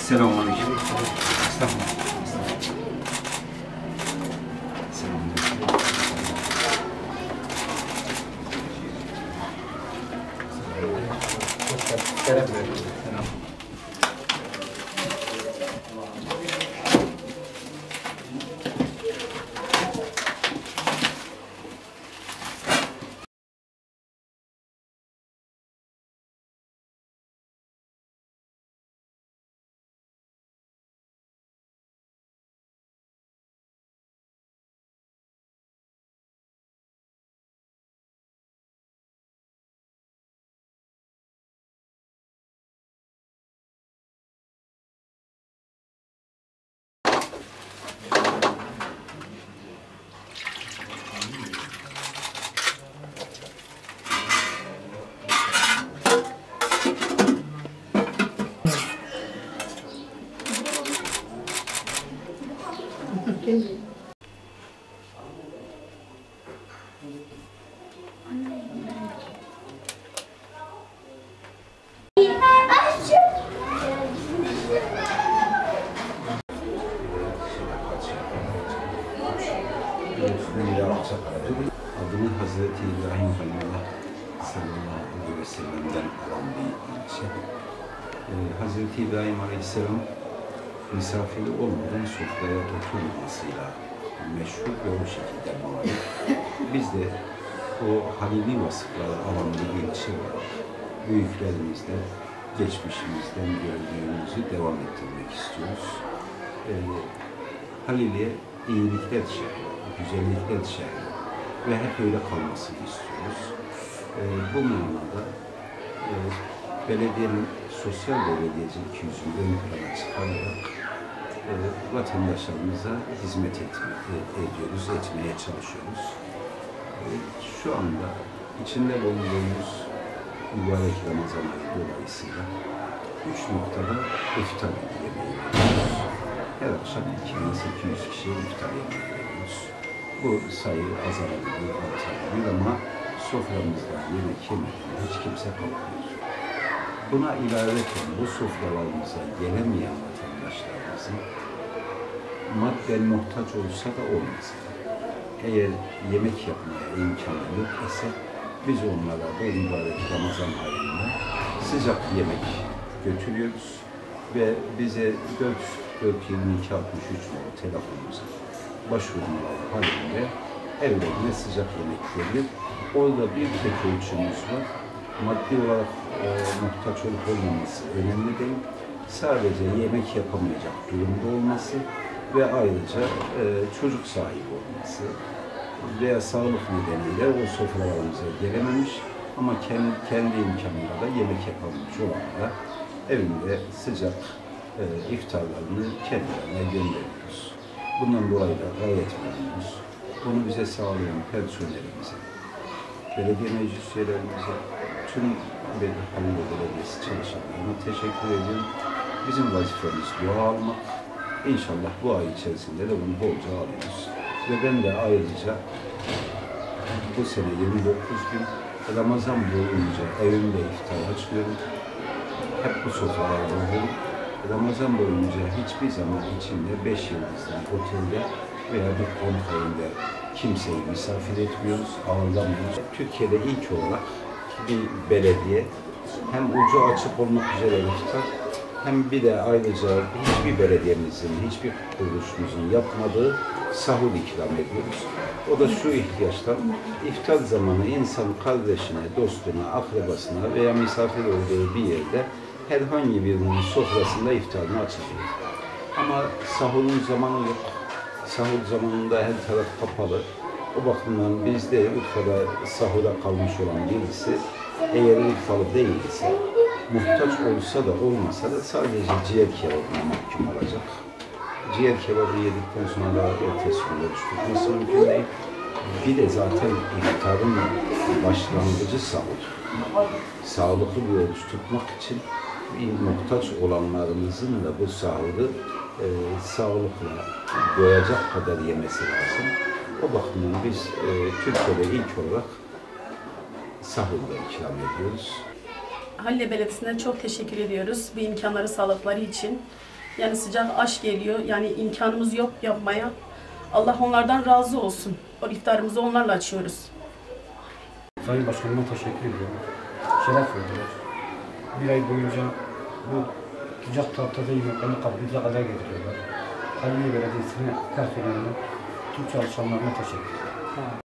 Selamünaleyküm. Estağfurullah. Selam. Adını Hazreti İbrahim Halilullah sallallahu aleyhi ve sellem'den alan bir ilçe. Hazreti İbrahim Aleyhisselam misafiri olmadan sofraya oturmamasıyla meşhur ve o şekilde malum. Biz de o Halili vasıfları alan bir ilçe olarak büyüklerimizde, geçmişimizden gördüğümüzü devam ettirmek istiyoruz. Haliliye iyilikler şehri, güzellikler şehri ve hep öyle kalmasını istiyoruz. Bu manada belediyenin sosyal belediyecilik yüzünü ön plana çıkararak vatandaşlarımıza hizmet ediyoruz, etmeye çalışıyoruz. Şu anda içinde bulunduğumuz mübarek Ramazan ayı dolayısıyla 3 noktada iftar yemeği veriyoruz. Her akşam 2800 kişiye iftar yemeği veriyoruz. Bu sayı azalabilir, artabilir ama soframızda yemek yemeden hiç kimse kalkmıyor. Buna ilaveten bu sofralarımıza gelemeyen vatandaşlarımızın madden muhtaç olsa da olmasa da eğer yemek yapmaya imkanı yok ise biz onlara bu mübarek Ramazan ayında sıcak yemek götürüyoruz ve bize 422 63 telefonumuza başvurmalar halinde evlerine sıcak yemek gelir. Orada bir tek ölçümüz var. Maddi olarak muhtaç olup olmaması önemli değil. Sadece yemek yapamayacak durumda olması ve ayrıca çocuk sahibi olması veya sağlık nedeniyle o sofralarımıza gelememiş ama kendi imkanıyla da yemek yapabilmiş olanlara evinde sıcak iftarlarını kendilerine gönderiyoruz. Bundan dolayı da gayet memnunuz. Bunu bize sağlayan personelimize, belediye meclis üyelerimize, tüm Halilye Belediyesi çalışanlarına teşekkür ediyorum. Bizim vazifemiz dua almak. İnşallah bu ay içerisinde de bunu bolca alıyoruz. Ve ben de ayrıca bu sene 29 gün Ramazan boyunca evimde iftar açıyorum. Hep bu sofralarda olurum. Ramazan boyunca hiçbir zaman içinde 5 yıldızlı bir otelde veya bir konfoyunda kimseyi misafir etmiyoruz, ağırlamıyoruz. Türkiye'de ilk olarak bir belediye hem ucu açık olmak üzere iftar hem bir de ayrıca hiçbir belediyemizin, hiçbir kuruluşumuzun yapmadığı sahur ikram ediyoruz. O da şu ihtiyaçtan, iftar zamanı insan kardeşine, dostuna, akrabasına veya misafir olduğu bir yerde herhangi birinin sofrasında iftarını açabilir. Ama sahurun zamanı yok. Sahur zamanında her taraf kapalı. O bakımdan bizde Urfa'da sahura kalmış olan birisi eğer Urfalı değilse, muhtaç olsa da olmasa da sadece ciğer kebabına mahkum olacak. Ciğer kebabı yedikten sonra da ertesi gün oruç tutması mümkün değil. Bir de zaten iftarın başlangıcı sahur. Sağlıklı bir oruç tutmak için muhtaç olanlarımızın da bu sahuru sağlıkla doyacak kadar yemesi lazım. O bakımdan biz Türkiye'de ilk olarak sahurda ikram ediyoruz. Halilye Belediyesi'ne çok teşekkür ediyoruz bu imkanları sağladıkları için. Yani sıcak aş geliyor. Yani imkanımız yok yapmaya. Allah onlardan razı olsun. O iftarımızı onlarla açıyoruz. Sayın Başkanıma teşekkür ediyorum. Şeref verdiler. Bir ay boyunca bu sıcak tahtada yemeklerini kapımıza kadar getiriyorlar. Halimiye Belediyesi'ne, personeline, tüm çalışanlarına teşekkür ederim.